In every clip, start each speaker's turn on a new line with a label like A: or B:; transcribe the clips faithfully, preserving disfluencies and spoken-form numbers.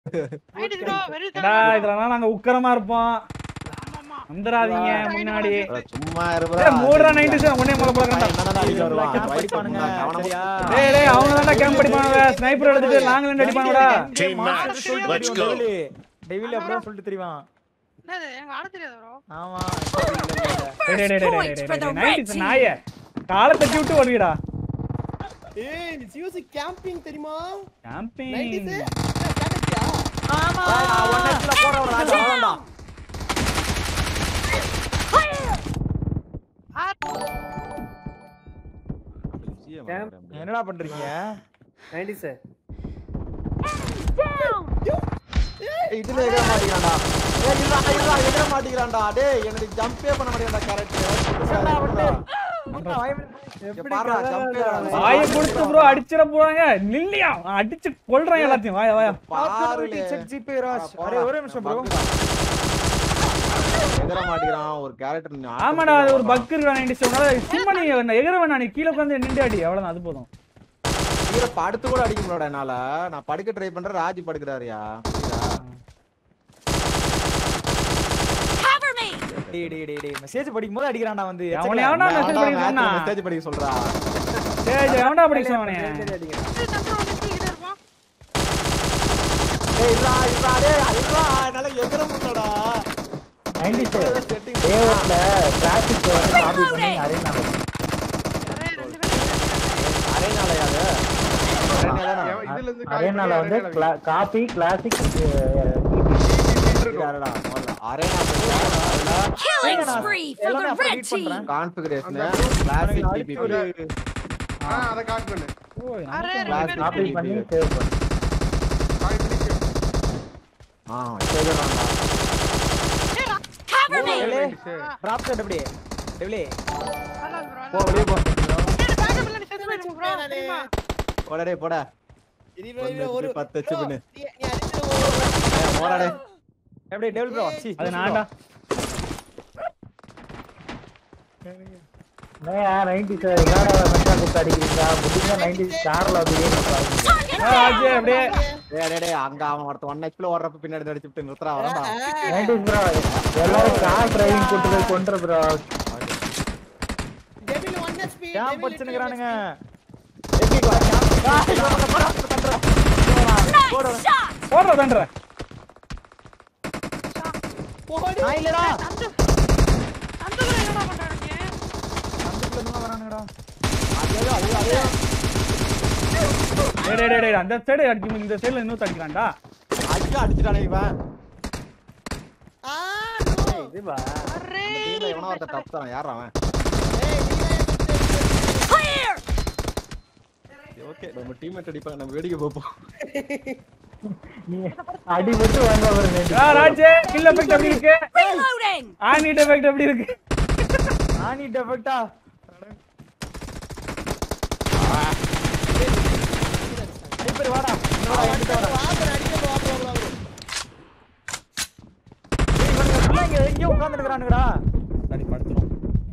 A: டா இதெல்லாம் நாங்க உக்கரமா இருப்போம். வந்துராதீங்க முன்னாடி.
B: சும்மா இருடா.
A: ஏய் மூணு நைன்டி செவன் ஒண்ணே மொள போறடா.
B: என்னடா அடிக்க வருவான். ரைட் பண்ணுங்க. சரியா?
A: டேய் டேய் அவங்க தான்டா கேம்ப் அடிப்பானுங்க. ஸ்னைப்பர் எடுத்துட்டு லாங்ல இருந்து அடிப்பானுடா.
C: Let's go. டெவில் அப்படியே சொல்லிட்டு தெரிவான்.
D: என்னது எங்க ஆட தெரியாது bro.
C: ஆமா.
A: டேய் டேய் டேய் டேய் நைன்டி நாயே. காலை தட்டி விட்டு ஓடுடா.
E: ஏய் நீ சியூசி கேம்பிங் தெரியுமா?
A: கேம்பிங்.
E: நைன்டி கேட்டச்சியா?
C: ஆமா.
B: ஒன் நெட்ல போற ஒரு ராஜா அவன்டா.
C: என்னடா பண்றீங்க?
E: Ninety sir.
B: இதுல எகற மாட்டீங்கடா. ஏய் இல்ல இல்ல எகற மாட்டீங்கடா. டேய் எனக்கு ஜம்பே பண்ண மாட்டேங்கடா கரெக்ட். எப்படி பாறா ஜம்பே
A: வாயை கொடுத்து ப்ரோ அடிச்சிர போறாங்க. நில்லியா அடிச்சு கொல்றாங்க எல்லாத்தையும். வாயா வாயா.
B: பாருங்க
C: செக் ஜிபி ராஜ். அரே ஒரே நிமிஷம் ப்ரோ.
B: எகற மாட்டீங்கறான் ஒரு கேரக்டர்.
A: ஆமாடா அது ஒரு பக் இருக்குடா நைன்டி செவன். சும்மா நீ எகற வேணா நீ கீழ உட்கார்ந்து நின்னு அடி அவ்வளவுதான் அது போதும்.
B: கீழ படுத்து கூட அடிக்க முடியலடா என்னால. நான் படுக்க ட்ரை பண்றேன் ராஜி படுக்குறாருயா.
C: டேய் டேய் டேய் டேய் மெசேஜ் படிக்கும்போது அடிக்குறான்டா வந்து.
A: அவனே அவனா மெசேஜ் படிக்க சொன்னா.
B: மெசேஜ் படிக்க சொல்றா.
A: டேய் டேய் அவனா படிக்க சொன்னானே.
B: டேய் இல்ல இல்ல டேய் இல்ல என்னால எகற முடியலடா.
C: நைன்டி செவன் டேவட்ல டிராஃபிக் காப்பி பண்ணி அரேனா.
B: அரேனாலயா அது? அரேனால
F: இதுல இருந்து
C: அரேனால வந்து காப்பி கிளாசிக்
B: இருக்காரடா. Arena
G: Killing spree for the red team.
B: Configuration classic டிபிபி.
F: ஆ அத காப்பி பண்ணு.
A: ஓய்
D: அரே
C: காப்பி பண்ணி சேவ் பண்ணு.
F: காப்பி பண்ணு.
B: ஆ சேவறான்டா.
G: Cover me.
C: டிராப் செட் அப்படியே. டெவிலே
B: போ வெளிய போ.
D: டேய் பேக்கப் இல்ல நீ செட் பண்ணிடு bro. தெரியுமா?
B: போடா டேய் போடா.
E: இரிவே ஒரு
B: பத்து வெச்சு பண்ணு.
E: நீ நீ அடிச்சு ஓடு.
B: போடா டேய்.
C: அப்படியே டெவில் ப்ரோ. சி
A: அது நான்டா.
C: நயா நைன்டி செவன் விளையாட மெட்டா குட் அடிக்கிறீங்க. முடிஞ்சா நைன்டி ஸ்டார்ல அப்படியே நிப்பாங்க.
A: ராஜே அப்படியே
B: டேய் டேய் டேய் அங்க அவன் ஒருத்த ஒன் ஹெச்ல ஓடுறப்ப பின்னாடி அடிச்சிட்டு நிறுத்துறா வரடா.
C: நைன்டி ப்ரோ எல்லாரும் கார் டிரைவிங் கூட்டி போய் கொன்ற bro.
E: Devil one HP.
C: Game பச்சனுங்கறானுங்க.
A: போடுற தண்டற.
E: போடு.
C: நான் இல்லடா.
D: அந்த அந்தல என்னடா பண்றாங்க?
C: சந்துக்குள்ள இருந்து வரானுங்கடா.
B: அதே அதே அதே.
A: டேய் டேய் டேய் அந்த சைடு அடிச்சு இந்த சைடுல இன்னும் அடிக்கறான்டா.
B: ஐயா அடிச்சிட்டானே இவன்.
E: ஆ
C: ஏய் இதுவா.
D: அரே
B: இந்த டீம்ல எவனோ ஒருத்த டப் தரான் யார் அவன்?
E: ஏய்
G: Clear.
B: ஓகே நம்ம டீம்மேட் அடிப்பாங்க நம்ம வேடிக்கை பாப்போம்.
C: நீ அடி மட்டும் வாங்க வரணும்.
A: ஆ ராஜே கில் எஃபெக்ட் எப்படி இருக்கு?
G: Reloading.
A: ஆனிட் எஃபெக்ட் எப்படி இருக்கு?
C: ஆனி டெஃபெக்ட்டா. ஐபர் வாடா. என்னடா என்கிட்ட வாடா.
E: வாப்பர் அடிக்க வா ப்ரோ ப்ரோ.
C: ஏய் இவனுங்க ஃபுல்லா இங்க எங்கயோ உட்கார்ந்திருக்கானுங்கடா.
A: சரி படுத்துறோம்.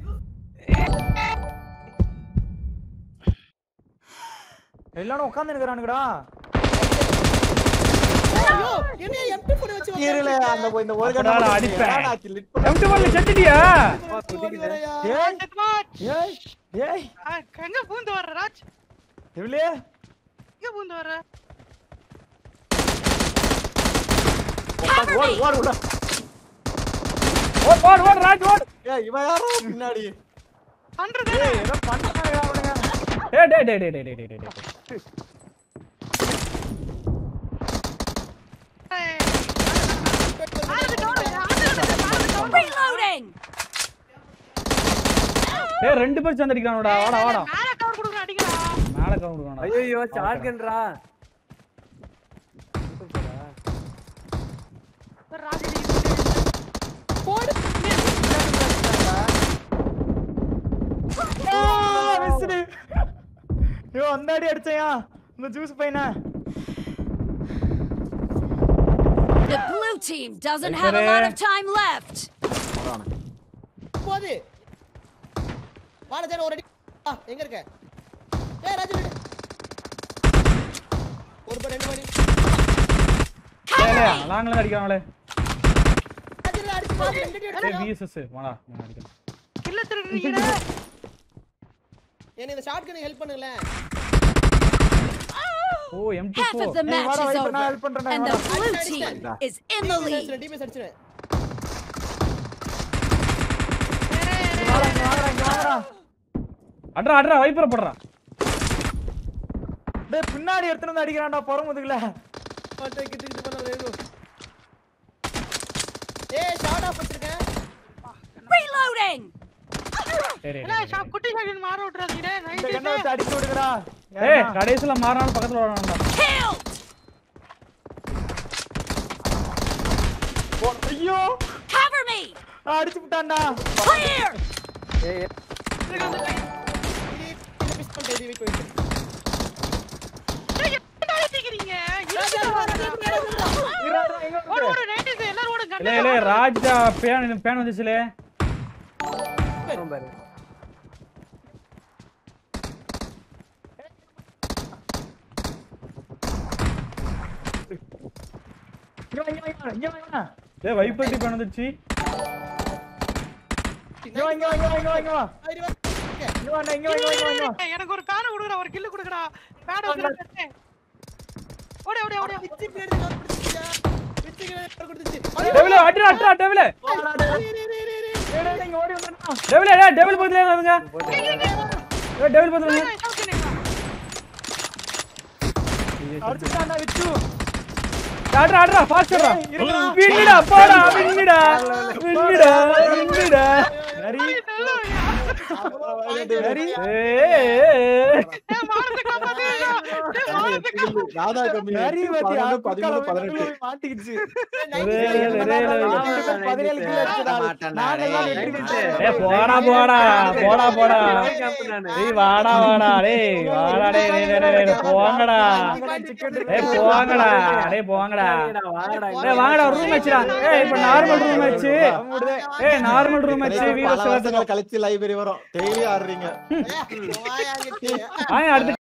C: எல்லாரும் உட்கார்ந்திருக்கானுங்கடா.
E: ஐயோ என்ன எம்பி போடு வச்சு
B: கீரல அந்த இந்த ஒரு
A: அடடா,
B: கண்ணாடி
A: அடிப்பேன்.
B: ஆச்சு லிட் பண்ண.
A: எம்டி ஒன்ல செத்துட்டியா?
C: ஏய்
D: செட் மாட்.
C: ஏய் ஏய்
D: எங்க பூந்து வர்ற ராஜ்?
C: டெவிலே
D: எங்க பூந்து வர்ற?
B: ஓடு ஓடு ஓடு.
A: ஓடு ஓடு ஓடு ராஜ் ஓடு.
B: ஏய் இவன் யாரோ பின்னாடி.
D: பண்றது
C: ஏய் ஏதோ பண்ணாங்கடா அவனுங்க.
A: டேய் டேய் டேய் டேய் டேய் டேய் டேய்.
G: Reloading.
A: டேய் ரெண்டு பேர் சேர்ந்து அடிக்கறானோடா. வாடா வாடா.
D: மேல கவர் குடுக்குற அடிங்கடா.
A: மேல கவுண்ட் கொடுக்கறானடா.
E: ஐயோ ஷாட்கன்டா.
D: ராஜ் நீ
E: போடு.
C: மிஸ்டு. யோ அந்த அடி அடிச்சயா. இந்த ஜூஸ் பையனா.
G: The blue team doesn't have a lot of time left.
E: போடு. வாடா ஜன ஒரு அடி. ஆ எங்க இருக்க? ஏய் ராஜு விடு. ஒரு பா ரெண்டு படி.
A: லாங்ல அடிக்கறானே
E: அடிச்சு அடிச்சு பாத்து ரெண்டு
A: ஏய்
E: அடிச்சு
A: விஎஸ்எஸ் வாடா நான் அடிக்கிறேன்
D: கில்ல திருடுறீங்க
E: என்ன இந்த ஷாட்கன் ஹெல்ப் பண்ணுங்களே
A: ஓ எம் டூ
G: Half of
A: ஃபோர்
G: the match
B: வாடா
G: is
B: வெயிட் பண்ணா
G: over,
B: ஹெல்ப் பண்றேன்
G: and the
B: வாடா
G: blue team is in the lead.
E: Teammates அடிச்சுறேன்
B: வாடா இங்க வாடா இங்க வாடா
A: அட்ரா அட்ரா வைப்பர் போடுறா
B: டேய் பின்னாடி எடுத்துட்டு வந்து அடிக்கறான்டா பொறமுதுக்குல
E: பாத்து கிட்ட கிட்ட பண்ண வேணும் ஏய் ஷாட் ஆஃப் வச்சிருக்கேன்
G: Reloading!
A: சரி
D: என்ன ஷாப் குட்டி ஷாட் மாற விட்டுறாதீங்க
B: இந்த கண்ணை
D: நைன்டி
B: வச்சு அடிச்சு விடுங்கடா
A: ஏய் கடைசில மாறானு பக்கத்துல வரானடா
G: Killed!
B: ஐயோ
G: Cover me!
B: அடிச்சு விட்டான்டா
G: Clear!
B: ஏய்
E: இது பிஸ்டல் டேடி வெயிட் வெயிட்
D: அடிக்கிறீங்க
B: இறாடா எங்க
D: ஓடு
B: இருக்கு
D: ஓடு நைன்டி எல்லாரும் ஓடு
A: இல்ல இல்ல ராஜா பேன் பேன் வந்துச்சுலே
B: பாரு இங்க வா, இங்க வா, இங்க வா, இங்க வா.
A: ஏய் வைப்பர் டி பேன் வந்துச்சு
B: இங்க வா, இங்க வா, இங்க வா, இங்க வா, இங்க வா.
E: ஐடி வா
B: இங்க வா, இங்க வா, இங்க வா, இங்க வா.
D: எனக்கு ஒரு பேன் கொடுங்கடா ஒரு கில் கொடுங்கடா பேன் வந்து ஓடி ஓடி ஓடி
E: பிச்சி பேர் தான் பிடிச்சியா பிச்சி பேர் கொடுத்துச்சு
A: டெவில அட்ரா அட்ரா டெவில
B: வாடா, டேய். டேய், டேய், இங்க ஓடி வந்துடா.
A: டெவில டேய் டெவில் பக்கத்துல இருங்க ஏய் டெவில் பக்கத்துல இருங்க
B: அடிச்சுட்டான்டா, விச்சு.
A: அட்ரா அட்ரா ஃபாஸ்டரா வின்னிடா போடா வின்னிடா வின்னிடா வின்னிடா
B: நரி.
E: நரி.
A: ஏய்
F: ராதா கம்மி
B: நரி பாத்தியா?
F: பதிமூணு பதினெட்டு
B: மாட்டிக்கிச்சு.
A: ரேல ரேல
B: பதினேழு கிலோ அடிச்சதா? நாங்கெல்லாம் எட்டு கிலோ.
A: ஏய் போடா போடா போடா போடா டேய் வாடா வாடா டேய் வாடா டேய் டேய் டேய் டேய் போங்கடா ஏய் போங்கடா டேய் போங்கடா டேய் வாங்கடா ரூம் மேட்ச்டா ஏய் இப்போ நார்மல் ரூம் மேட்ச் ஏய் நார்மல் ரூம் மேட்ச் வீவர்ஸ்
F: கழிச்சு லைப்ரரி வரும் டெய்லி ஆடுறீங்க
E: வாயா கிட்டி
A: வாங்க அடுத்து